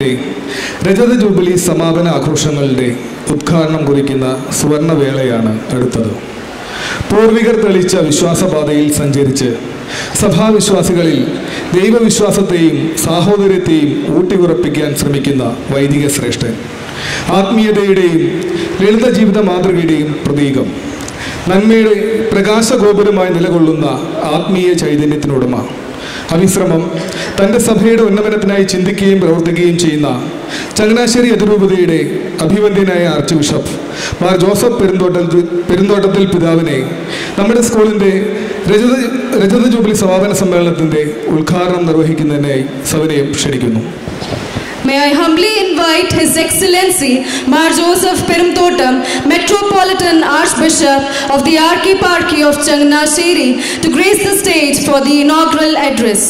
രജത ജൂബിലി സമാപന ആഘോഷങ്ങളുടെ ഉദ്ഘാടനം കുറിക്കുന്ന സുവർണവേളയാണ് അടുത്തത്. പൂർവികർ തെളിച്ച വിശ്വാസപാതയിൽ സഞ്ചരിച്ച് സഭാവിശ്വാസികളിൽ ദൈവവിശ്വാസത്തെയും സാഹോദര്യത്തെയും ഊട്ടിയുറപ്പിക്കാൻ ശ്രമിക്കുന്ന വൈദിക ശ്രേഷ്ഠൻ, ആത്മീയതയുടെയും ലളിത ജീവിത മാതൃകയുടെയും പ്രതീകം, നന്മയുടെ പ്രകാശഗോപുരമായി നിലകൊള്ളുന്ന ആത്മീയ ചൈതന്യത്തിനുടമ, അവിശ്രമം തൻ്റെ സഭയുടെ ഉന്നമനത്തിനായി ചിന്തിക്കുകയും പ്രവർത്തിക്കുകയും ചെയ്യുന്ന ചങ്ങനാശ്ശേരി അതിരൂപതയുടെ അഭിവന്ദ്യനായ ആർച്ച് ബിഷപ്പ് മാർ ജോസഫ് പെരുന്തോട്ടത്തിൽ പിതാവിനെ നമ്മുടെ സ്കൂളിൻ്റെ രജത ജൂബിലി സമാപന സമ്മേളനത്തിൻ്റെ ഉദ്ഘാടനം നിർവഹിക്കുന്നതിനായി സവിനയം ക്ഷണിക്കുന്നു. May I humbly invite His Excellency Mar Joseph Perumtottam, Metropolitan Archbishop of the Archieparchy of Changanasheri, to grace the stage for the inaugural address.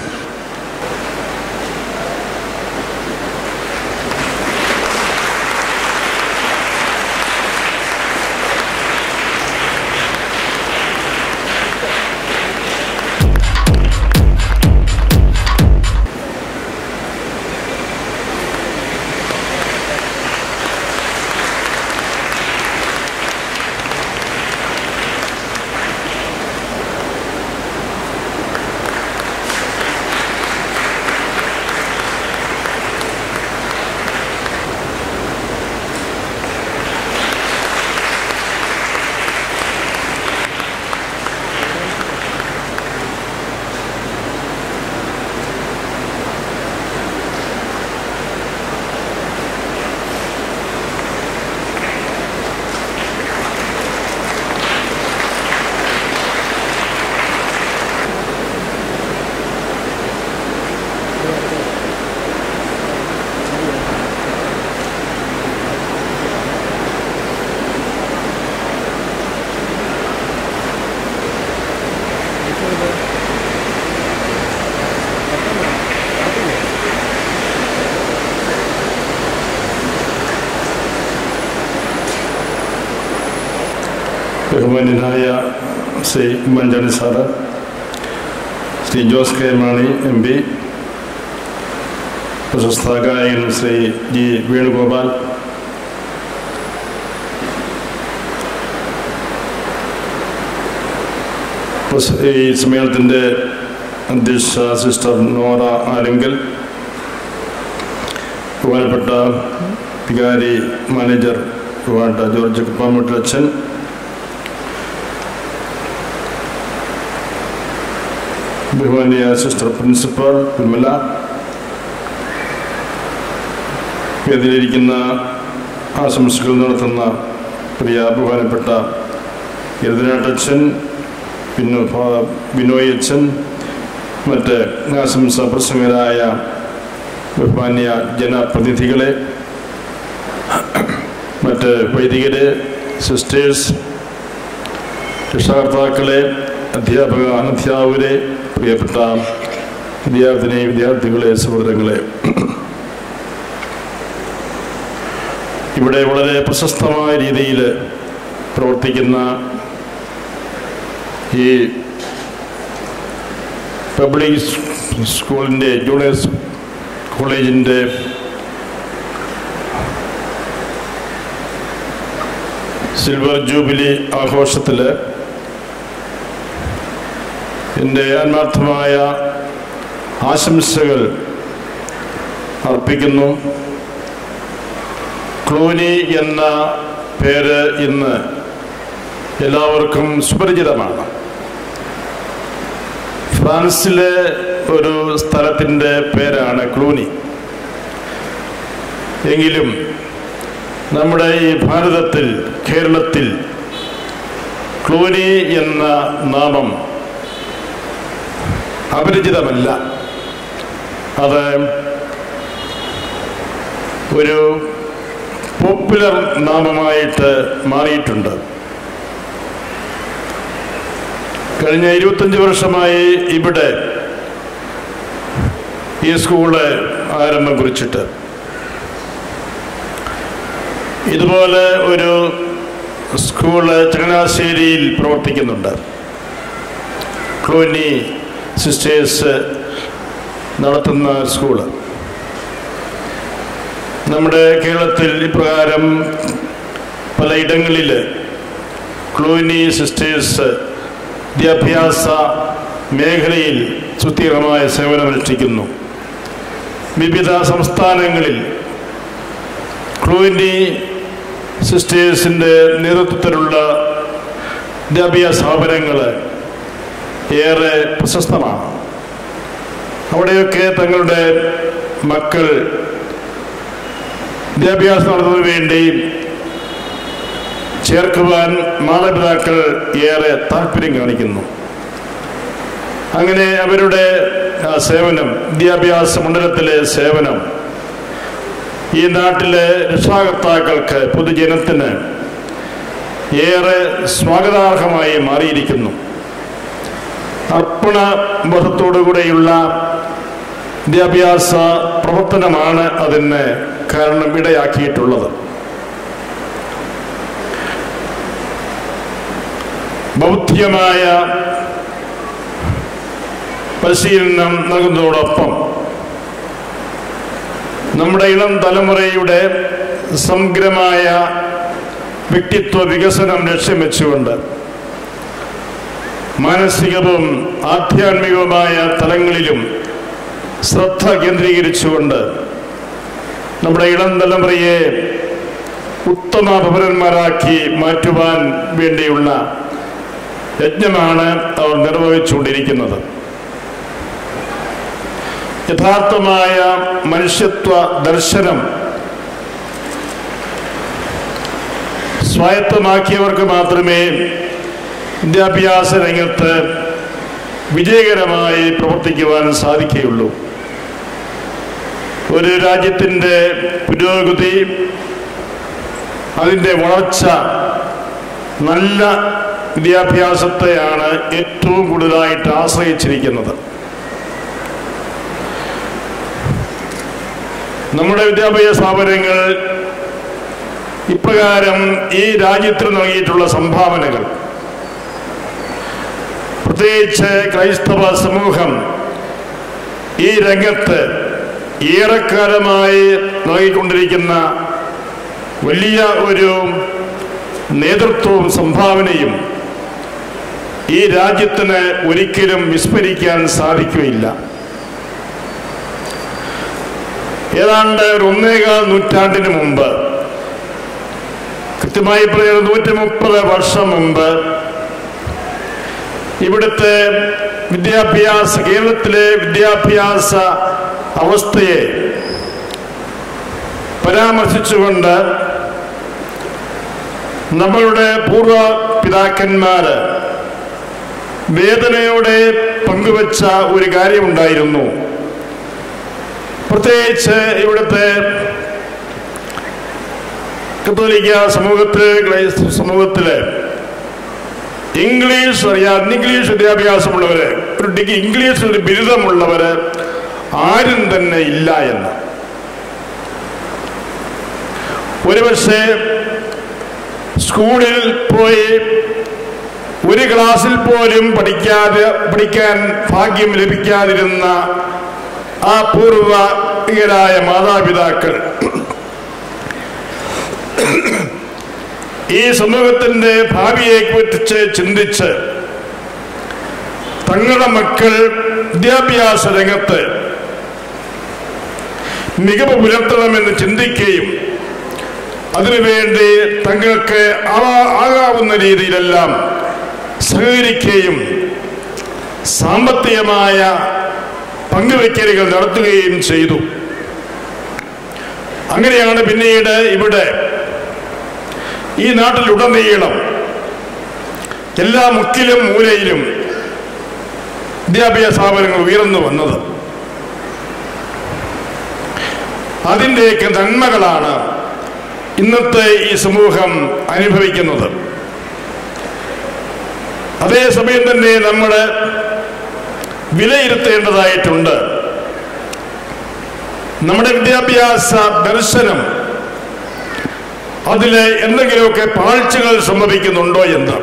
ബഹുമാന്യനായ Shri Oommen Chandy sir, Shri Jose K Mani MP, പ്രശസ്ത ഗായകൻ ശ്രീ ജി വേണുഗോപാൽ, ഈ സമ്മേളനത്തിൻ്റെ അധ്യക്ഷ സിസ്റ്റർ നോറ ആലിങ്കൽ, ബഹുമാനപ്പെട്ട വികാരി മാനേജർ ബഹുമാനപ്പെട്ട George കുപ്പാമൂട്ടിലച്ഛൻ, ബഹുമാനിയ സിസ്റ്റർ പ്രിൻസിപ്പൽ വിമല, വേദിയിലിരിക്കുന്ന ആശംസകൾ നടത്തുന്ന പ്രിയ ബഹുമാനപ്പെട്ട എഴുതനാട്ടച്ഛൻ, ബിനോയ് അച്ഛൻ, മറ്റ് ആശംസ പ്രസംഗരായ ബഹുമാന്യ ജനപ്രതിനിധികളെ, മറ്റ് വൈദികരെ, സിസ്റ്റേഴ്സ്, രക്ഷാകർത്താക്കളെ, അധ്യാപക അനധ്യാപകരെ, പ്രിയപ്പെട്ട വിദ്യാർത്ഥികളെ, സഹോദരങ്ങളെ, ഇവിടെ വളരെ പ്രശസ്തമായ രീതിയിൽ പ്രവർത്തിക്കുന്ന ഈ പബ്ലിക് സ്കൂളിൻ്റെ ജൂനിയർ കോളേജിൻ്റെ സിൽവർ ജൂബിലി ആഘോഷത്തിൽ എൻ്റെ ആത്മാർത്ഥമായ ആശംസകൾ അർപ്പിക്കുന്നു. ക്ലൂനി എന്ന പേര് ഇന്ന് എല്ലാവർക്കും സുപരിചിതമാണ്. ഫ്രാൻസിലെ ഒരു സ്ഥലത്തിൻ്റെ പേരാണ് ക്ലൂനി. എങ്കിലും നമ്മുടെ ഈ ഭാരതത്തിൽ, കേരളത്തിൽ ക്ലൂനി എന്ന നാമം അപരിചിതമല്ല. അത് ഒരു പോപ്പുലർ നാമമായിട്ട് മാറിയിട്ടുണ്ട്. കഴിഞ്ഞ 25 വർഷമായി ഇവിടെ ഈ സ്കൂള് ആരംഭം കുറിച്ചിട്ട് ഇതുപോലെ ഒരു സ്കൂള് ചങ്ങനാശ്ശേരിയിൽ പ്രവർത്തിക്കുന്നുണ്ട്. ക്ലൂനി സിസ്റ്റേഴ്സ് നടത്തുന്ന സ്കൂള്. നമ്മുടെ കേരളത്തിൽ ഇപ്രകാരം പലയിടങ്ങളിൽ ക്ലൂനി സിസ്റ്റേഴ്സ് വിദ്യാഭ്യാസ മേഖലയിൽ സുസ്ഥിരമായ സേവനമനുഷ്ഠിക്കുന്നു. വിവിധ സംസ്ഥാനങ്ങളിൽ ക്ലൂനി സിസ്റ്റേഴ്സിൻ്റെ നേതൃത്വത്തിലുള്ള വിദ്യാഭ്യാസ സ്ഥാപനങ്ങൾ ഏറെ പ്രശസ്തമാണ്. അവിടെയൊക്കെ തങ്ങളുടെ മക്കൾ വിദ്യാഭ്യാസം നടത്തുന്നതിന് വേണ്ടി ചേർക്കുവാൻ മാതാപിതാക്കൾ ഏറെ താല്പര്യം കാണിക്കുന്നു. അങ്ങനെ അവരുടെ സേവനം, വിദ്യാഭ്യാസ മണ്ഡലത്തിലെ സേവനം ഈ നാട്ടിലെ രക്ഷാകർത്താക്കൾക്ക്, പൊതുജനത്തിന് ഏറെ സ്വാഗതാർഹമായി മാറിയിരിക്കുന്നു. അർപ്പണ ബോധത്തോടുകൂടെയുള്ള വിദ്യാഭ്യാസ പ്രവർത്തനമാണ് അതിന് കാരണം ഇടയാക്കിയിട്ടുള്ളത്. ബൗദ്ധികമായ പരിശീലനം നൽകുന്നതോടൊപ്പം നമ്മുടെ ഇളം തലമുറയുടെ സമഗ്രമായ വ്യക്തിത്വ വികസനം ലക്ഷ്യം വെച്ചുകൊണ്ട് മാനസികവും ആധ്യാത്മികവുമായ തലങ്ങളിലും ശ്രദ്ധ കേന്ദ്രീകരിച്ചുകൊണ്ട് നമ്മുടെ ഇളം തലമുറയെ ഉത്തമ പൗരന്മാരാക്കി മാറ്റുവാൻ വേണ്ടിയുള്ള യജ്ഞമാണ് അവർ നിർവഹിച്ചുകൊണ്ടിരിക്കുന്നത്. യഥാർത്ഥമായ മനുഷ്യത്വ ദർശനം സ്വായത്തമാക്കിയവർക്ക് മാത്രമേ വിദ്യാഭ്യാസ രംഗത്ത് വിജയകരമായി പ്രവർത്തിക്കുവാൻ സാധിക്കുകയുള്ളൂ. ഒരു രാജ്യത്തിൻ്റെ പുരോഗതി, അതിൻ്റെ വളർച്ച നല്ല വിദ്യാഭ്യാസത്തെയാണ് ഏറ്റവും കൂടുതലായിട്ട് ആശ്രയിച്ചിരിക്കുന്നത്. നമ്മുടെ വിദ്യാഭ്യാസ സ്ഥാപനങ്ങൾ ഇപ്രകാരം ഈ രാജ്യത്തിന് നൽകിയിട്ടുള്ള സംഭാവനകൾ, പ്രത്യേകിച്ച് ക്രൈസ്തവ സമൂഹം ഈ രംഗത്ത് ഏറെക്കാലമായി നൽകിക്കൊണ്ടിരിക്കുന്ന വലിയ ഒരു നേതൃത്വവും സംഭാവനയും ഈ രാജ്യത്തിന് ഒരിക്കലും വിസ്മരിക്കാൻ സാധിക്കുകയില്ല. ഏതാണ്ട് ഒരു 1.25 നൂറ്റാണ്ടിന് മുമ്പ്, കൃത്യമായി പറയുന്നത് 130 വർഷം മുമ്പ്, ഇവിടുത്തെ കേരളത്തിലെ വിദ്യാഭ്യാസ അവസ്ഥയെ പരാമർശിച്ചുകൊണ്ട് നമ്മളുടെ പൂർവ പിതാക്കന്മാര് വേദനയോടെ പങ്കുവച്ച ഒരു കാര്യമുണ്ടായിരുന്നു. പ്രത്യേകിച്ച് ഇവിടുത്തെ കത്തോലിക്ക സമൂഹത്തില് ഇംഗ്ലീഷ് വിദ്യാഭ്യാസമുള്ളവര്, ഇംഗ്ലീഷ് ഒരു ബിരുദമുള്ളവര് ആരും തന്നെ ഇല്ല എന്ന്. ഒരുപക്ഷെ സ്കൂളിൽ പോയി ഒരു ക്ലാസ്സിൽ പോലും പഠിക്കാൻ ഭാഗ്യം ലഭിക്കാതിരുന്ന ആ പൂർവികരായ മാതാപിതാക്കൾ ഈ സമൂഹത്തിന്റെ ഭാവിയെ കുറിച്ച് ചിന്തിച്ച് തങ്ങളുടെ മക്കൾ വിദ്യാഭ്യാസ രംഗത്ത് മികവ് പുലർത്തണമെന്ന് ചിന്തിക്കുകയും അതിനുവേണ്ടി തങ്ങൾക്ക് ആകാവുന്ന രീതിയിലെല്ലാം സഹകരിക്കുകയും സാമ്പത്തികമായ പങ്കുവയ്ക്കലുകൾ നടത്തുകയും ചെയ്തു. അങ്ങനെയാണ് പിന്നീട് ഇവിടെ ഈ നാട്ടിലുടനീളം എല്ലാ മുക്കിലും മൂലയിലും വിദ്യാഭ്യാസ സ്ഥാപനങ്ങൾ ഉയർന്നു വന്നത്. അതിൻ്റെയൊക്കെ നന്മകളാണ് ഇന്നത്തെ ഈ സമൂഹം അനുഭവിക്കുന്നത്. അതേസമയം തന്നെ നമ്മൾ വിലയിരുത്തേണ്ടതായിട്ടുണ്ട്. നമ്മുടെ വിദ്യാഭ്യാസ ദർശനം, അതിൽ എന്തെങ്കിലുമൊക്കെ പാഴ്ചകൾ സംഭവിക്കുന്നുണ്ടോ എന്ന്.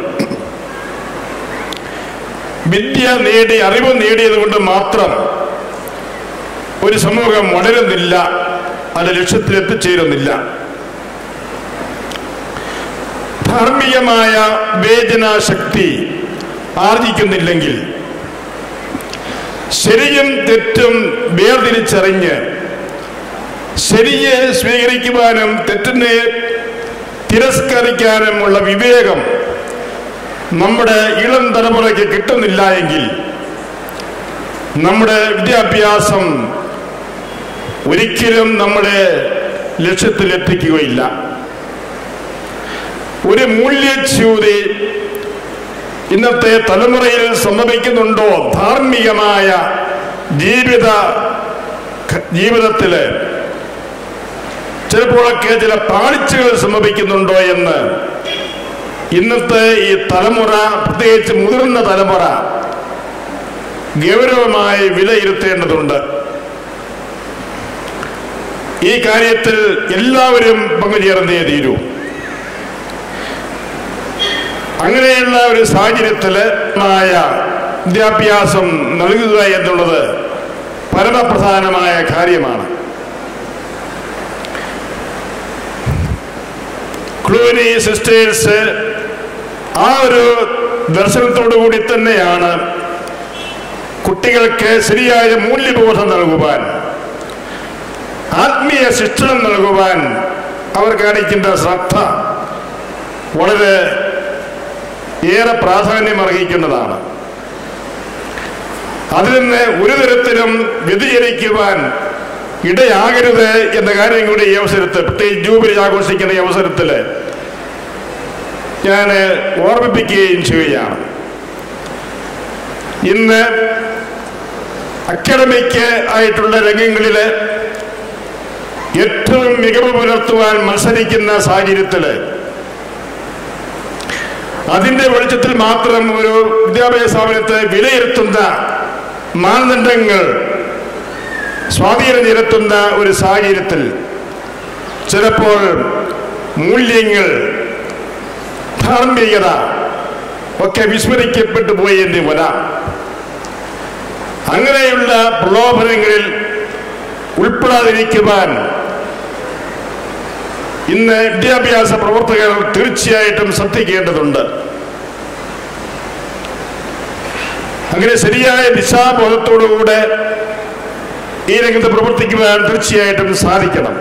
അറിവ് നേടിയത് കൊണ്ട് മാത്രം ഒരു സമൂഹം വളരുന്നില്ല അതിന്റെ ലക്ഷ്യത്തിലെത്തിച്ചേരുന്നില്ല. ധാർമ്മികമായ വിവേചനാശക്തി ആർജിക്കുന്നില്ലെങ്കിൽ ശരിയും തെറ്റും വേർതിരിച്ചറിഞ്ഞ് ശരിയെ സ്വീകരിക്കുവാനും തെറ്റിനെ തിരസ്കരിക്കാനുമുള്ള വിവേകം നമ്മുടെ ഇളം തലമുറയ്ക്ക് കിട്ടുന്നില്ല എങ്കിൽ നമ്മുടെ വിദ്യാഭ്യാസം ഒരിക്കലും നമ്മുടെ ലക്ഷ്യത്തിലെത്തിക്കുകയില്ല. ഒരു മൂല്യച്യുതി ഇന്നത്തെ തലമുറയിൽ സംഭവിക്കുന്നുണ്ടോ? ധാർമ്മികമായ ജീവിതത്തിൽ ചിലപ്പോഴൊക്കെ ചില പാളിച്ചകൾ സംഭവിക്കുന്നുണ്ടോ എന്ന് ഇന്നത്തെ ഈ തലമുറ, പ്രത്യേകിച്ച് മുതിർന്ന തലമുറ, ഗൗരവമായി വിലയിരുത്തേണ്ടതുണ്ട്. ഈ കാര്യത്തിൽ എല്ലാവരും പങ്കുചേർന്നേ തീരൂ. അങ്ങനെയുള്ള ഒരു സാഹചര്യത്തിൽ വിദ്യാഭ്യാസം നൽകുക എന്നുള്ളത് പരമപ്രധാനമായ കാര്യമാണ്. ക്ലൂനി സിസ്റ്റേഴ്സ് ആ ഒരു ദർശനത്തോടു കൂടി തന്നെയാണ് കുട്ടികൾക്ക് ശരിയായ മൂല്യബോധം നൽകുവാൻ, ആത്മീയ ശിക്ഷണം നൽകുവാൻ അവർ കാണിക്കുന്ന ശ്രദ്ധ വളരെ ഏറെ പ്രാധാന്യം അർഹിക്കുന്നതാണ്. അതിൽ നിന്ന് ഒരു തരത്തിലും വ്യതിചലിക്കുവാൻ ഇടയാകരുത് എന്ന കാര്യം കൂടി ഈ അവസരത്തിൽ, പ്രത്യേകിച്ച് ജൂബിലി ആഘോഷിക്കുന്ന ഈ അവസരത്തിൽ ഞാൻ ഓർമ്മിപ്പിക്കുകയും ചെയ്യുകയാണ്. ഇന്ന് അക്കാഡമിക് ആയിട്ടുള്ള രംഗങ്ങളിൽ ഏറ്റവും മികവ് പുലർത്തുവാൻ മത്സരിക്കുന്ന സാഹചര്യത്തിൽ അതിൻ്റെ വെളിച്ചത്തിൽ മാത്രം ഒരു വിദ്യാഭ്യാസ സ്ഥാപനത്തെ വിലയിരുത്തുന്ന മാനദണ്ഡങ്ങൾ സ്വാധീനം ചെലുത്തുന്ന ഒരു സാഹചര്യത്തിൽ ചിലപ്പോൾ മൂല്യങ്ങൾ, ധാർമ്മികത ഒക്കെ വിസ്മരിക്കപ്പെട്ടു പോയി എന്ന് വരാം. അങ്ങനെയുള്ള പ്രലോഭനങ്ങളിൽ ഉൾപ്പെടാതിരിക്കുവാൻ ഇന്ന് വിദ്യാഭ്യാസ പ്രവർത്തകർ തീർച്ചയായിട്ടും ശ്രദ്ധിക്കേണ്ടതുണ്ട്. അങ്ങനെ ശരിയായ ദിശാബോധത്തോടുകൂടെ ഈ രംഗത്ത് പ്രവർത്തിക്കുവാൻ തീർച്ചയായിട്ടും സാധിക്കണം.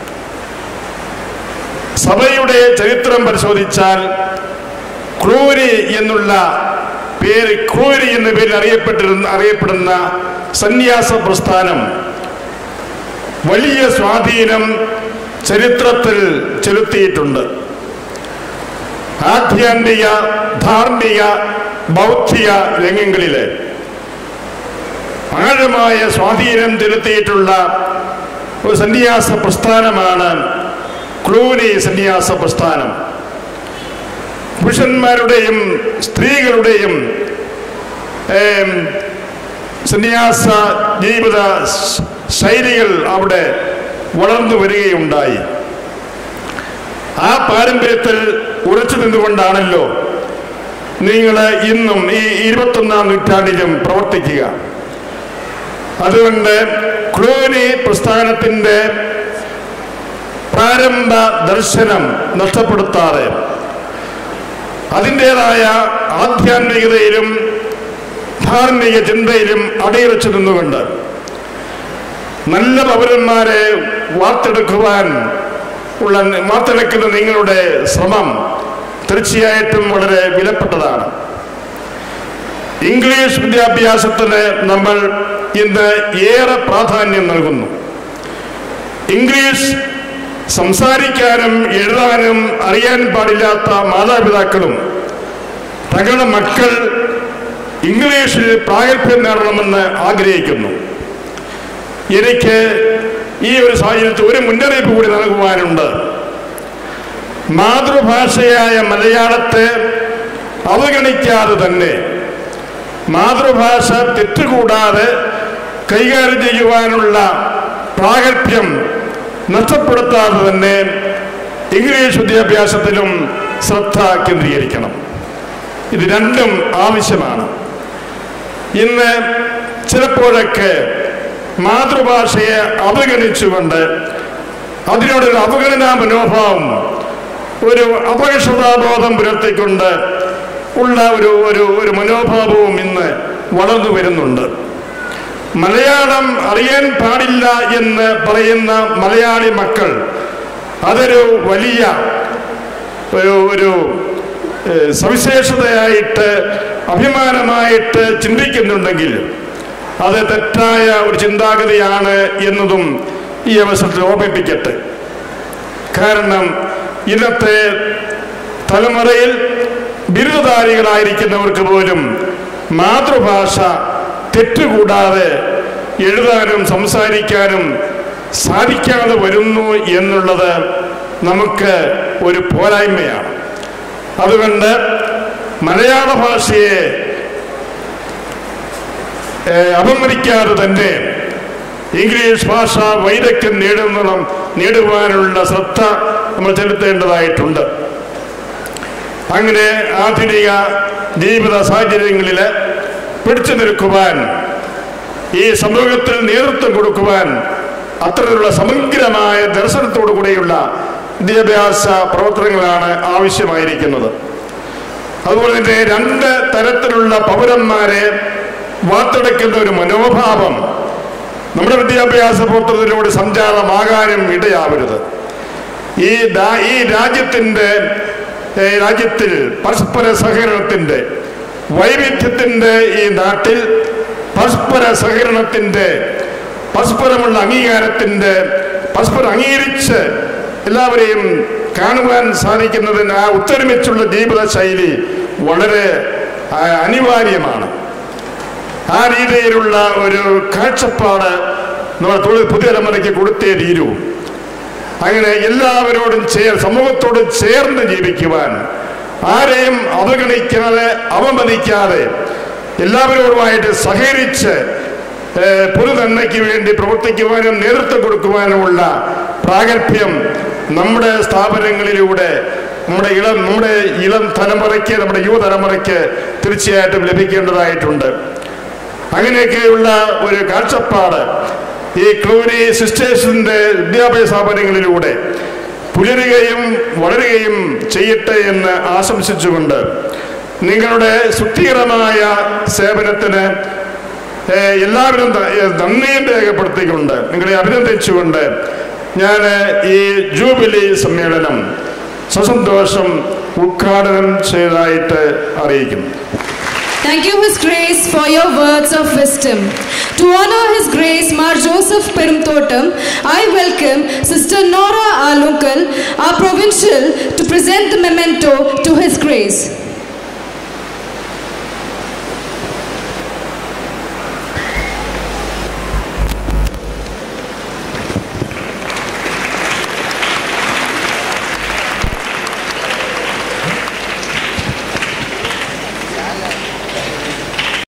സഭയുടെ ചരിത്രം പരിശോധിച്ചാൽ ക്ലൂനി എന്നുള്ള പേര്, ക്ലൂനി എന്ന പേരിൽ അറിയപ്പെടുന്ന സന്യാസ പ്രസ്ഥാനം വലിയ സ്വാധീനം ചരിത്രത്തിൽ ചെലുത്തിയിട്ടുണ്ട്. ആധ്യാത്മിക, ധാർമ്മിക, ബൗദ്ധിക രംഗങ്ങളിൽ ആഴമായ സ്വാധീനം ചെലുത്തിയിട്ടുള്ള ഒരു സന്യാസ പ്രസ്ഥാനമാണ് ക്ലൂനി സന്യാസ പ്രസ്ഥാനം. പുരുഷന്മാരുടെയും സ്ത്രീകളുടെയും സന്യാസ ജീവിത ശൈലികൾ അവിടെ വളർന്നു വരികയുണ്ടായി. ആ പാരമ്പര്യത്തിൽ ഉറച്ചു നിന്നുകൊണ്ടാണല്ലോ നിങ്ങൾ ഇന്നും ഈ 21ാം നൂറ്റാണ്ടിലും പ്രവർത്തിക്കുക. അതുകൊണ്ട് ക്ലൂനി പ്രസ്ഥാനത്തിൻ്റെ പ്രാരംഭ ദർശനം നഷ്ടപ്പെടുത്താതെ അതിൻ്റെതായ ആധ്യാത്മികതയിലും ധാർമ്മിക ചിന്തയിലും അടിയുറച്ചു നിന്നുകൊണ്ട് നല്ല പൗരന്മാരെ വാർത്തെടുക്കുന്ന നിങ്ങളുടെ ശ്രമം തീർച്ചയായിട്ടും വളരെ വിലപ്പെട്ടതാണ്. ഇംഗ്ലീഷ് വിദ്യാഭ്യാസത്തിന് നമ്മൾ ഇന്ന് ഏറെ പ്രാധാന്യം നൽകുന്നു. ഇംഗ്ലീഷ് സംസാരിക്കാനും എഴുതാനും അറിയാൻ പാടില്ലാത്ത മാതാപിതാക്കളും തങ്ങളുടെ മക്കൾ ഇംഗ്ലീഷിൽ പ്രാഗൽഭ്യം നേടണമെന്ന് ആഗ്രഹിക്കുന്നു. എനിക്ക് ഈ ഒരു സാഹചര്യത്തിൽ ഒരു മുന്നറിയിപ്പ് കൂടി നൽകുവാനുണ്ട്. മാതൃഭാഷയായ മലയാളത്തെ അവഗണിക്കാതെ തന്നെ, മാതൃഭാഷ തെറ്റുകൂടാതെ കൈകാര്യം ചെയ്യുവാനുള്ള പ്രാഗൽഭ്യം നഷ്ടപ്പെടുത്താതെ തന്നെ ഇംഗ്ലീഷ് വിദ്യാഭ്യാസത്തിലും ശ്രദ്ധ കേന്ദ്രീകരിക്കണം. ഇത് രണ്ടും ആവശ്യമാണ്. ഇന്ന് ചിലപ്പോഴൊക്കെ മാതൃഭാഷയെ അവഗണിച്ചുകൊണ്ട് അതിനോടൊരു അവഗണനാ മനോഭാവം, ഒരു അപകർഷതാബോധം പുലർത്തിക്കൊണ്ട് ഉള്ള ഒരു മനോഭാവവും ഇന്ന് വളർന്നു വരുന്നുണ്ട്. മലയാളം അറിയാൻ പാടില്ല എന്ന് പറയുന്ന മലയാളി മക്കൾ അതൊരു വലിയ ഒരു സവിശേഷതയായിട്ട് അഭിമാനമായിട്ട് ചിന്തിക്കുന്നുണ്ടെങ്കിൽ അത് തെറ്റായ ഒരു ചിന്താഗതിയാണ് എന്നതും ഈ അവസരത്തിൽ ഓർമ്മിപ്പിക്കട്ടെ. കാരണം ഇന്നത്തെ തലമുറയിൽ ബിരുദധാരികളായിരിക്കുന്നവർക്ക് പോലും മാതൃഭാഷ തെറ്റുകൂടാതെ എഴുതാനും സംസാരിക്കാനും സാധിക്കാതെ വരുന്നു എന്നുള്ളത് നമുക്ക് ഒരു പോരായ്മയാണ്. അതുകൊണ്ട് മലയാള ഭാഷയെ അപമരിക്കാതെ തന്നെ ഇംഗ്ലീഷ് ഭാഷ വൈദഗ്ധ്യം നേടുവാനുള്ള ശ്രദ്ധ നമ്മൾ ചെലുത്തേണ്ടതായിട്ടുണ്ട്. അങ്ങനെ ആധുനിക ജീവിത സാഹചര്യങ്ങളിൽ പിടിച്ചു നിൽക്കുവാൻ, ഈ സമൂഹത്തിൽ നേതൃത്വം കൊടുക്കുവാൻ അത്തരത്തിലുള്ള സമഗ്രമായ ദർശനത്തോടു കൂടെയുള്ള വിദ്യാഭ്യാസ പ്രവർത്തനങ്ങളാണ് ആവശ്യമായിരിക്കുന്നത്. അതുപോലെ തന്നെ 2 തരത്തിലുള്ള പൗരന്മാരെ വാർത്തെടുക്കുന്ന ഒരു മനോഭാവം നമ്മുടെ വിദ്യാഭ്യാസ പ്രവർത്തനത്തിലൂടെ സംജാതമാകാനും ഇടയാവരുത്. ഈ രാജ്യത്തിൽ പരസ്പര സഹകരണത്തിൻ്റെ, വൈവിധ്യത്തിൻ്റെ ഈ നാട്ടിൽ പരസ്പര സഹകരണത്തിൻ്റെ, പരസ്പരമുള്ള അംഗീകാരത്തിൻ്റെ, പരസ്പരം അംഗീകരിച്ച് എല്ലാവരെയും കാണുവാൻ സാധിക്കുന്നതിന് ആ ഒത്തൊരുമിച്ചുള്ള ജീവിത ശൈലി വളരെ അനിവാര്യമാണ്. ആ രീതിയിലുള്ള ഒരു കാഴ്ചപ്പാട് നമ്മൾ പുതിയ തലമുറയ്ക്ക് കൊടുത്തേ തീരൂ. അങ്ങനെ എല്ലാവരോടും സമൂഹത്തോട് ചേർന്ന് ജീവിക്കുവാൻ, ആരെയും അവഗണിക്കാതെ അവമതിക്കാതെ എല്ലാവരോടുമായിട്ട് സഹകരിച്ച് പൊതുനന്മയ്ക്ക് വേണ്ടി പ്രവർത്തിക്കുവാനും നേതൃത്വം കൊടുക്കുവാനുമുള്ള പ്രാഗൽഭ്യം നമ്മുടെ സ്ഥാപനങ്ങളിലൂടെ നമ്മുടെ ഇളം തലമുറയ്ക്ക്, നമ്മുടെ യുവതലമുറയ്ക്ക് തീർച്ചയായിട്ടും ലഭിക്കേണ്ടതായിട്ടുണ്ട്. അങ്ങനെയൊക്കെയുള്ള ഒരു കാഴ്ചപ്പാട് ഈ ക്ലൂരി സിസ്റ്റേഴ്സിൻ്റെ വിദ്യാഭ്യാസ സ്ഥാപനങ്ങളിലൂടെ പുലരുകയും വളരുകയും ചെയ്യട്ടെ എന്ന് ആശംസിച്ചുകൊണ്ട് നിങ്ങളുടെ സുസ്ഥിരമായ സേവനത്തിന് എല്ലാവരും നന്ദിയും രേഖപ്പെടുത്തിക്കൊണ്ട് നിങ്ങളെ അഭിനന്ദിച്ചുകൊണ്ട് ഞാൻ ഈ ജൂബിലി സമ്മേളനം സസന്തോഷം ഉദ്ഘാടനം ചെയ്തതായിട്ട് അറിയിക്കുന്നു. Thank you, His Grace, for your words of wisdom. To honor His Grace Mar Joseph Perumthotam, I welcome Sister Nora Alunkal, our provincial, to present the memento to His Grace.